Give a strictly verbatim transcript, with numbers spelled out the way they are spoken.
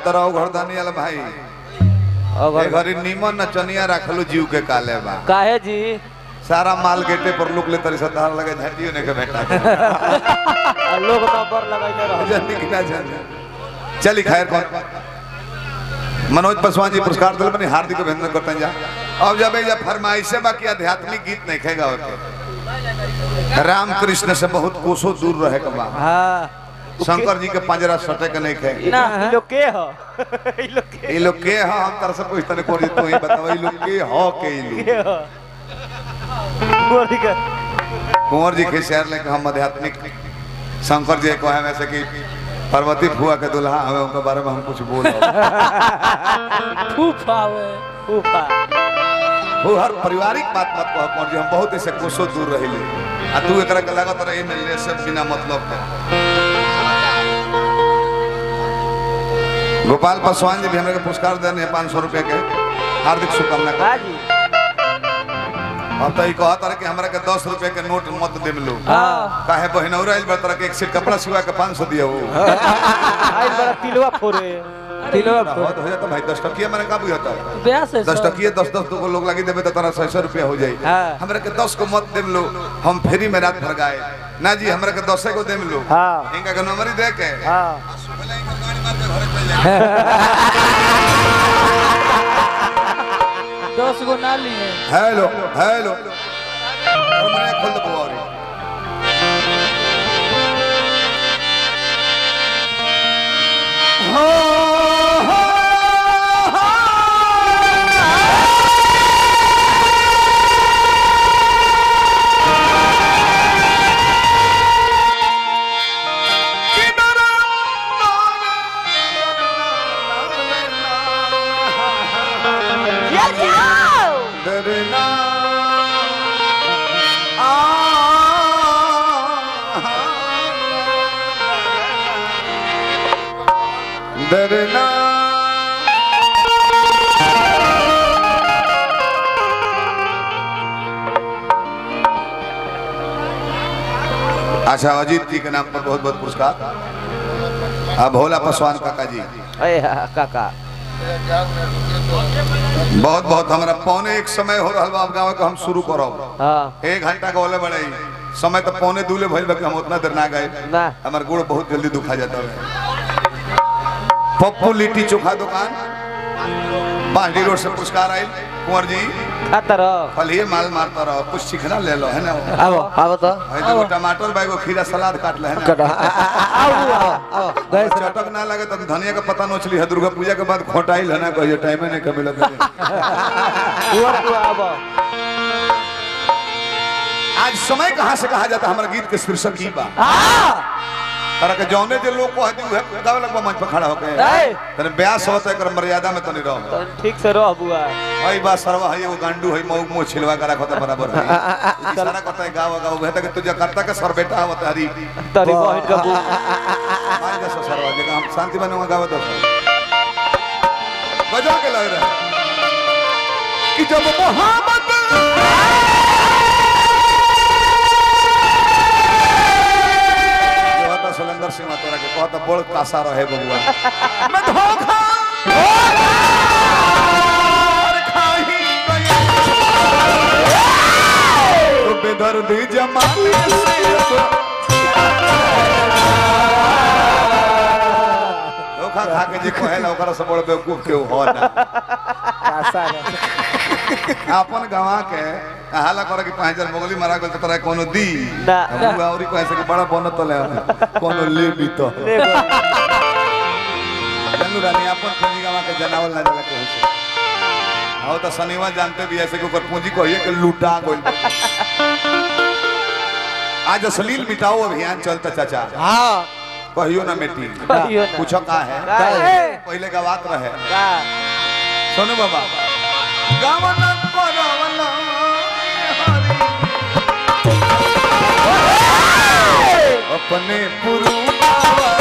जानता रहो घरदानी वाला भाई ए घरी नीमन नचनिया रखलू जीव के काले बा काहे जी सारा माल गेटे पर लुक ले तरी सतार लगे झटियो ने के बेटा लोग नंबर लगाइले रह जल्दी किना जान चली खैर कौन मनोज पासवान जी पुरस्कार दिल बनी हार्दिक अभिनंदन करते हैं जा अब जब ये फरमाइश है बाकी आध्यात्मिक गीत नहीं खेगा होते राम कृष्ण से बहुत कोसों दूर रहे के बा हां शंकर जी के पंजरा सटे के नहीं खे ना ई लोग के ह ई लोग के ई लोग के ह हम तरह से पूछते ने कोरी तू ही बताओ ई लोग के ह के ई लोग गोरी के कुंवर जी के शहर लेके हम आध्यात्मिक शंकर जी को है वैसे कि पार्वती फुआ के दुल्हा हमें उनके बारे में हम कुछ बोल फूफा वे फूफा वो हर पारिवारिक बात मत कहो कौन जी हम बहुत ऐसे कोसों दूर रहिले आ तू एकरा के लागत रहे मिलने से बिना मतलब के गोपाल पासवान जी भी हमें पुरस्कार देने हैं पाँच सौ रुपए के हार्दिक शुभकामना हां जी अब तो ये कहता रहे कि हमरा के दस रुपए के नोट मत देम लो हां काहे बहिनौरा आइल बा तरह के एक सेट कपड़ा सिवा के पाँच सौ दिया वो आइल बड़ा तिलवा फोरे तिलवा बहुत हो जाता भाई दस टकिया मैंने का बुझाता ब्याह से दस टकिया दस दस को लोग लगी देबे तो तारा सौ सौ रुपया हो जाई हमरा के दस को मत देम लो हम फेरी में रात भर गाए ना जी हमरा के दस को देम लो हां इनका के नंबर ही दे के हां दस गो ना लिए हेलो हेलो हमने खोल दो बुआरी हो डरना अच्छा अजीत जी के नाम पर बहुत बहुत पुरस्कार अब भोला पासवान काका जी अरे काका बहुत बहुत हमारा पौने एक समय हो रहा बा गाँव का हम शुरू करो हां एक घंटा का बोले बड़े समय तो पौने दूले भइल बा कि हम उतना देर ना गए ना हमार गोड़ बहुत जल्दी दुखा जाता है पप्पू लिट्टी चोखा दुकान बांडी रोड से पुरस्कार आये कुंवर जी खाता रहो फलिए माल मारता रहो कुछ सीखना ले लो है ना आओ आओ तो वो टमाटर बैगो खीरा सलाद काट ले है ना आओ आओ आओ गैस चटक ना लगे तो धनिया का पता नोचली है दुर्गा पूजा के बाद खोटाइल है ना कहियो टाइम नहीं कमी लगे हुआ हुआ अब आज समय कहां से कहा जाता हमारा गीत के शीर्षक की बा हां तरह के जौने जे लोग को है गावे लगवा मंच पर खड़ा होके तने ब्यास होता है कर मर्यादा में तो नहीं रहो तो ठीक से रह बुआ भाई बा सरवा है वो गांडू है मऊ मो छिलवा कर रखो तो बराबर है इशारा करता है गाव गाव कहता कि तुझे करता के सर बेटा आवत हरी तरी बहिन का बू मान जा सरवा जगह हम शांति बनवा गावे तो बजा के लग रहा कि जब मोहब्बत सुलेंद्र सिंह तोरा के कहता बड़ कासा रहे बबुआ मैं धोखा और खाही तो बेदर्दी जमाने से धोखा खा के जे कहेला ओकरा से बड़ बेवकूफ के हो ना कासा अपन गवा के हाला करे कि पाँच हजार मोगली मारा गल तोरा कोनो दी ना बुआ औरी को ऐसे कि बड़ा बनत ले कोनो ले भी तो जनू रानी अपन पूंजी गवा के जनावल ना जाला के होसे आओ तो शनिवार जानते भी ऐसे के ऊपर पूंजी कहिए कि लूटा गइल आज अश्लील मिटाओ अभियान चलता चाचा हां कहियो ना बेटी कहियो ना पूछो का है पहले का बात रहे का सुनो बाबा गावन परवला अपने पुरुष